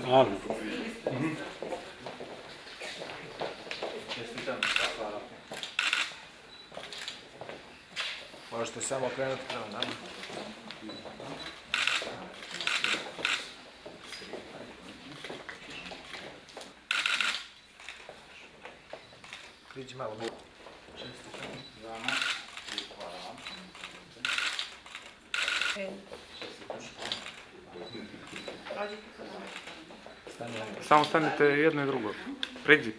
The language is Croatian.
Ali. Možete samo krenuti prema nama. Priđi malo. Čestitam vama. Hvala vam. Samo stanite jedno i drugo. Priđi.